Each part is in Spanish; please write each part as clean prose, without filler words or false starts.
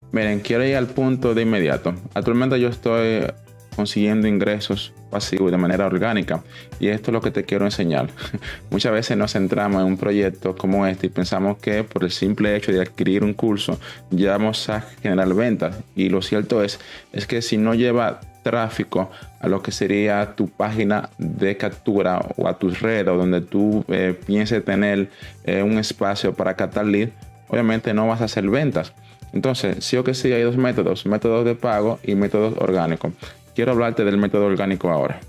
Miren, quiero ir al punto de inmediato. Actualmente yo estoy consiguiendo ingresos pasivos de manera orgánica y esto es lo que te quiero enseñar. Muchas veces nos centramos en un proyecto como este y pensamos que por el simple hecho de adquirir un curso ya vamos a generar ventas, y lo cierto es que si no lleva tráfico a lo que sería tu página de captura o a tus redes o donde tú pienses tener un espacio para captar lead, obviamente no vas a hacer ventas. Entonces, sí o que sí, hay dos métodos: métodos de pago y métodos orgánicos. Quiero hablarte del método orgánico ahora.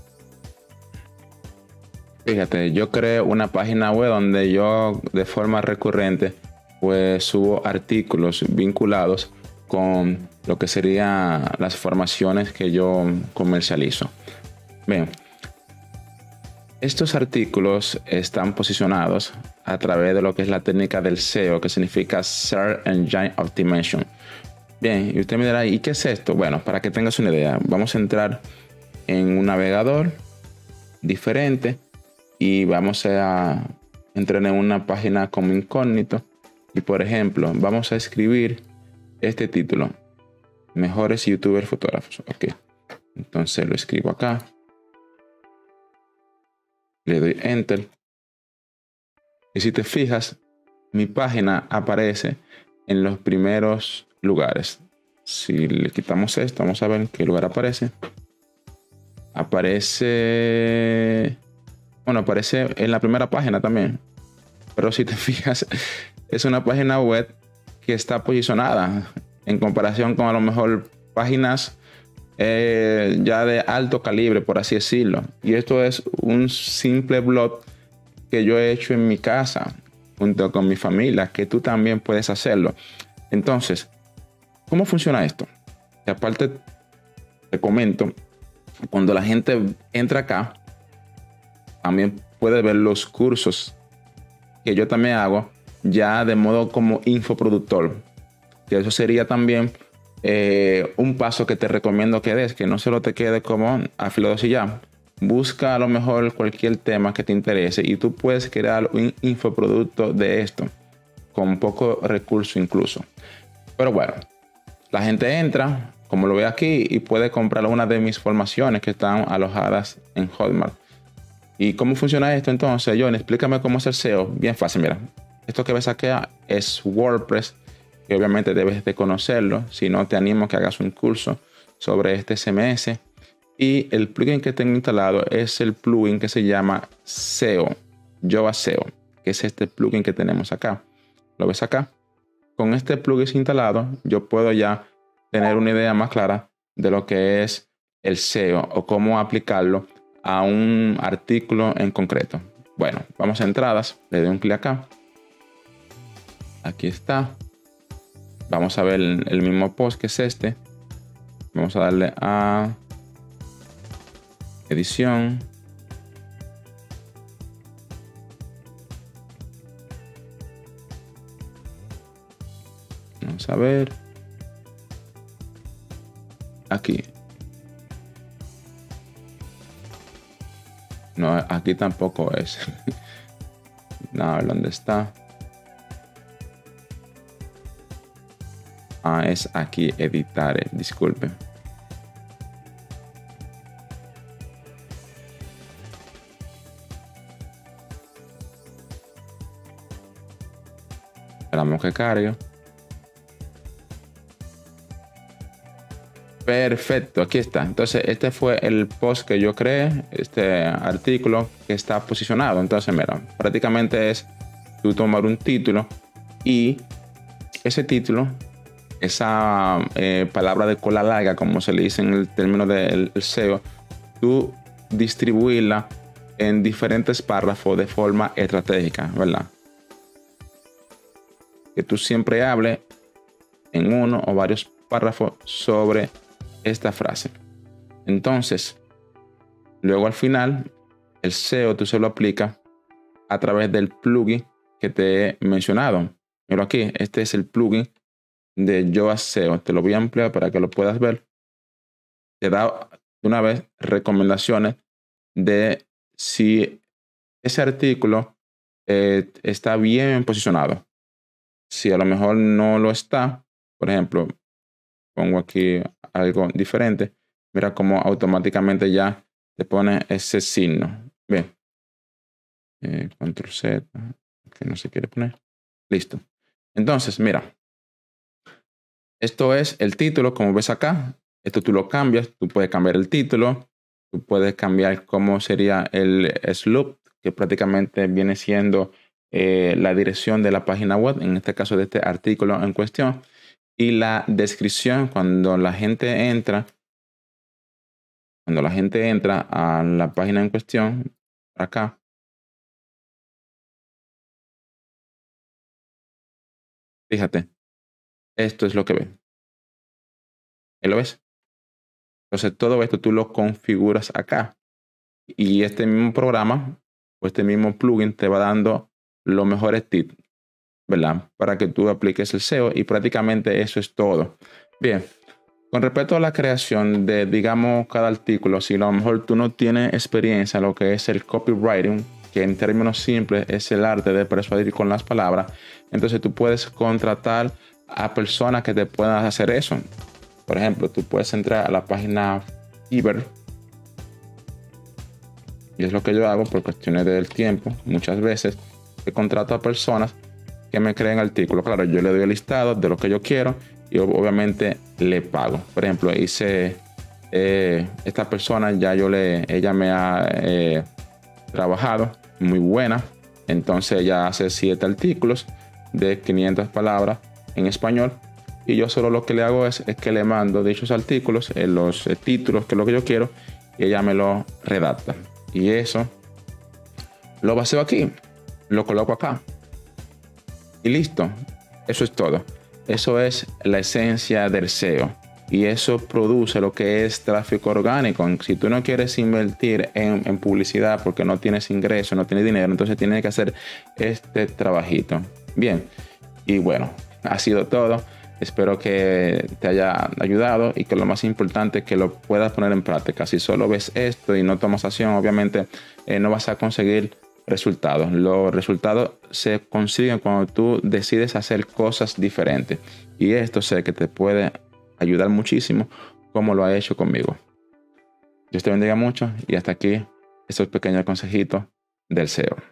Fíjate, yo creo una página web donde yo de forma recurrente pues subo artículos vinculados con lo que serían las formaciones que yo comercializo. Bien, estos artículos están posicionados a través de lo que es la técnica del SEO, que significa Search Engine Optimization. Bien, y usted me dirá, ¿y qué es esto? Bueno, para que tengas una idea, vamos a entrar en un navegador diferente y vamos a entrar en una página como incógnito. Y por ejemplo, vamos a escribir este título: mejores youtubers fotógrafos. Ok, entonces lo escribo acá, le doy enter y si te fijas, mi página aparece en los primeros lugares. Si le quitamos esto, vamos a ver en qué lugar aparece. Aparece en la primera página también, pero si te fijas, es una página web que está posicionada en comparación con a lo mejor páginas ya de alto calibre, por así decirlo. Y esto es un simple blog que yo he hecho en mi casa junto con mi familia, que tú también puedes hacerlo. Entonces, ¿cómo funciona esto? Y aparte, te comento, cuando la gente entra acá, también puede ver los cursos que yo también hago ya de modo como infoproductor. Que eso sería también un paso que te recomiendo que des, que no solo te quede como afiliados y ya. Busca a lo mejor cualquier tema que te interese y tú puedes crear un infoproducto de esto con poco recurso incluso. Pero bueno, la gente entra, como lo ve aquí, y puede comprar una de mis formaciones que están alojadas en Hotmart. ¿Y cómo funciona esto entonces? John, explícame cómo es el SEO. Bien fácil, mira. Esto que ves aquí es WordPress, que obviamente debes de conocerlo. Si no, te animo a que hagas un curso sobre este CMS. Y el plugin que tengo instalado es el plugin que se llama SEO, Yoast SEO, que es este plugin que tenemos acá. ¿Lo ves acá? Con este plugin instalado, yo puedo ya tener una idea más clara de lo que es el SEO o cómo aplicarlo a un artículo en concreto. Bueno, vamos a entradas, le doy un clic acá. Aquí está. Vamos a ver el mismo post que es este. Vamos a darle a edición. Vamos a ver. Aquí. No, aquí tampoco es. No, ¿dónde está? Ah, es aquí, editar. Disculpe. Esperamos que cargue. Perfecto, aquí está. Entonces, este fue el post que yo creé, este artículo que está posicionado. Entonces, mira, prácticamente es tú tomar un título y ese título, esa palabra de cola larga, como se le dice en el término del SEO, tú distribuirla en diferentes párrafos de forma estratégica, ¿verdad? Que tú siempre hables en uno o varios párrafos sobre esta frase. Entonces, luego al final, el SEO tú se lo aplicas a través del plugin que te he mencionado. Pero aquí, este es el plugin de Yoast SEO. Te lo voy a ampliar para que lo puedas ver. Te da de una vez recomendaciones de si ese artículo está bien posicionado. Si a lo mejor no lo está, por ejemplo, pongo aquí algo diferente, mira cómo automáticamente ya te pone ese signo. Bien. Control Z, que no se quiere poner. Listo. Entonces, mira. Esto es el título, como ves acá. Esto tú lo cambias. Tú puedes cambiar el título. Tú puedes cambiar cómo sería el slope, que prácticamente viene siendo la dirección de la página web, en este caso de este artículo en cuestión. Y la descripción, cuando la gente entra a la página en cuestión, acá, fíjate, esto es lo que ven. ¿Ahí lo ves? Entonces todo esto tú lo configuras acá. Y este mismo programa o este mismo plugin te va dando los mejores tips, ¿verdad? Para que tú apliques el SEO y prácticamente eso es todo. Bien, con respecto a la creación de, digamos, cada artículo, si a lo mejor tú no tienes experiencia en lo que es el copywriting, que en términos simples es el arte de persuadir con las palabras, entonces tú puedes contratar a personas que te puedan hacer eso. Por ejemplo, tú puedes entrar a la página Fiverr. Y es lo que yo hago por cuestiones del tiempo. Muchas veces que contrato a personas que me creen artículos. Claro, yo le doy el listado de lo que yo quiero y obviamente le pago. Por ejemplo, hice esta persona, ella me ha trabajado, muy buena. Entonces ella hace 7 artículos de 500 palabras en español. Y yo solo lo que le hago es que le mando dichos artículos, los títulos, que es lo que yo quiero, y ella me lo redacta. Y eso lo baseo aquí, lo coloco acá y listo. Eso es todo. Eso es la esencia del SEO y eso produce lo que es tráfico orgánico. Si tú no quieres invertir en publicidad porque no tienes ingreso, no tienes dinero, entonces tienes que hacer este trabajito. Bien, y bueno, ha sido todo. Espero que te haya ayudado y que lo más importante es que lo puedas poner en práctica. Si solo ves esto y no tomas acción, obviamente no vas a conseguir resultados. Los resultados se consiguen cuando tú decides hacer cosas diferentes. Y esto sé que te puede ayudar muchísimo como lo ha hecho conmigo. Dios te bendiga mucho y hasta aquí estos pequeños consejitos del SEO.